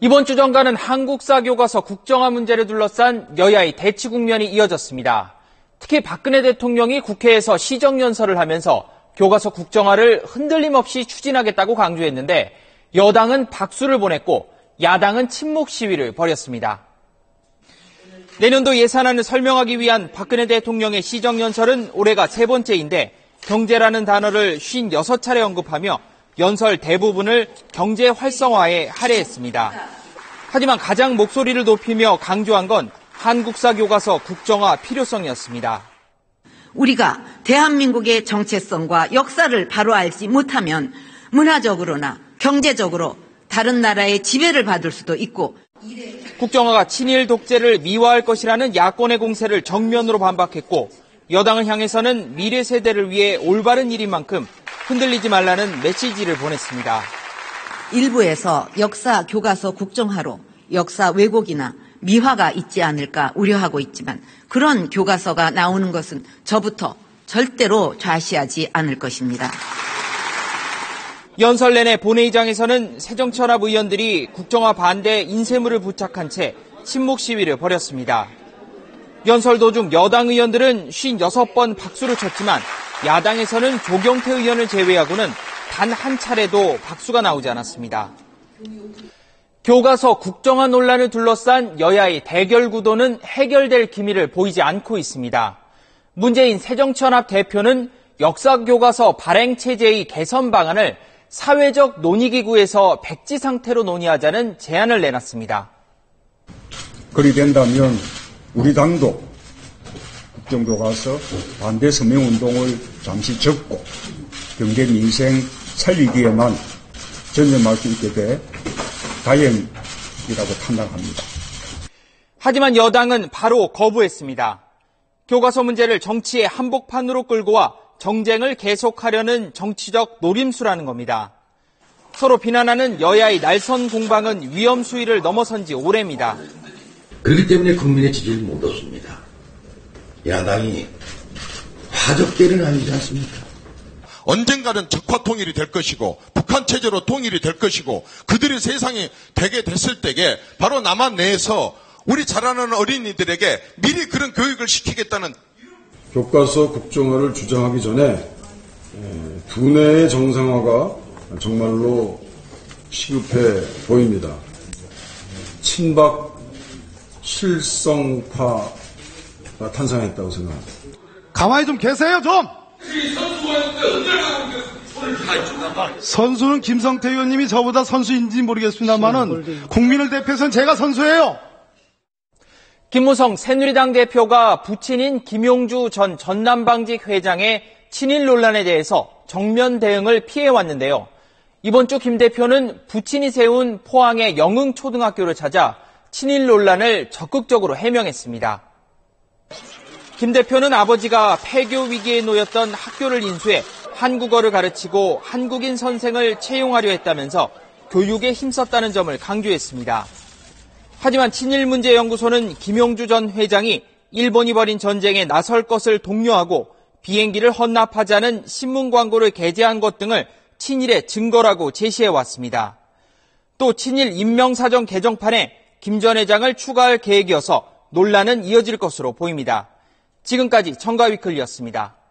이번 주 정가는 한국사 교과서 국정화 문제를 둘러싼 여야의 대치 국면이 이어졌습니다. 특히 박근혜 대통령이 국회에서 시정연설을 하면서 교과서 국정화를 흔들림 없이 추진하겠다고 강조했는데 여당은 박수를 보냈고 야당은 침묵 시위를 벌였습니다. 내년도 예산안을 설명하기 위한 박근혜 대통령의 시정연설은 올해가 세 번째인데 경제라는 단어를 56차례 언급하며 연설 대부분을 경제 활성화에 할애했습니다. 하지만 가장 목소리를 높이며 강조한 건 한국사 교과서 국정화 필요성이었습니다. 우리가 대한민국의 정체성과 역사를 바로 알지 못하면 문화적으로나 경제적으로 다른 나라의 지배를 받을 수도 있고 국정화가 친일 독재를 미화할 것이라는 야권의 공세를 정면으로 반박했고 여당을 향해서는 미래 세대를 위해 올바른 일인 만큼 흔들리지 말라는 메시지를 보냈습니다. 일부에서 역사 교과서 국정화로 역사 왜곡이나 미화가 있지 않을까 우려하고 있지만 그런 교과서가 나오는 것은 저부터 절대로 좌시하지 않을 것입니다. 연설 내내 본회의장에서는 새정치연합 의원들이 국정화 반대 인쇄물을 부착한 채 침묵 시위를 벌였습니다. 연설 도중 여당 의원들은 56번 박수를 쳤지만 야당에서는 조경태 의원을 제외하고는 단 한 차례도 박수가 나오지 않았습니다. 교과서 국정화 논란을 둘러싼 여야의 대결 구도는 해결될 기미를 보이지 않고 있습니다. 문재인 새정치연합 대표는 역사교과서 발행체제의 개선 방안을 사회적 논의기구에서 백지 상태로 논의하자는 제안을 내놨습니다. 그리 된다면 우리 당도 국정교과서 반대 서명운동을 잠시 접고 경제 민생 살리기에만 전념할 수 있게 돼 다행이라고 판단합니다. 하지만 여당은 바로 거부했습니다. 교과서 문제를 정치의 한복판으로 끌고 와 정쟁을 계속하려는 정치적 노림수라는 겁니다. 서로 비난하는 여야의 날선 공방은 위험 수위를 넘어선 지 오래입니다. 그렇기 때문에 국민의 지지를 못 얻습니다. 야당이 화적대를 아니지 않습니까? 언젠가는 적화 통일이 될 것이고 북한 체제로 통일이 될 것이고 그들이 세상이 되게 됐을 때에 바로 남한 내에서 우리 자라는 어린이들에게 미리 그런 교육을 시키겠다는 교과서 국정화를 주장하기 전에 두뇌의 정상화가 정말로 시급해 보입니다. 친박 실성파가 탄생했다고 생각합니다. 가만히 좀 계세요 좀! 선수는 김성태 의원님이 저보다 선수인지 모르겠습니다만은 국민을 대표해서는 제가 선수예요. 김무성 새누리당 대표가 부친인 김용주 전 전남방직 회장의 친일 논란에 대해서 정면 대응을 피해왔는데요. 이번 주 김 대표는 부친이 세운 포항의 영흥초등학교를 찾아 친일 논란을 적극적으로 해명했습니다. 김 대표는 아버지가 폐교 위기에 놓였던 학교를 인수해 한국어를 가르치고 한국인 선생을 채용하려 했다면서 교육에 힘썼다는 점을 강조했습니다. 하지만 친일문제연구소는 김용주 전 회장이 일본이 벌인 전쟁에 나설 것을 독려하고 비행기를 헌납하자는 신문 광고를 게재한 것 등을 친일의 증거라고 제시해왔습니다. 또 친일 임명사정 개정판에 김 전 회장을 추가할 계획이어서 논란은 이어질 것으로 보입니다. 지금까지 정가위클리였습니다.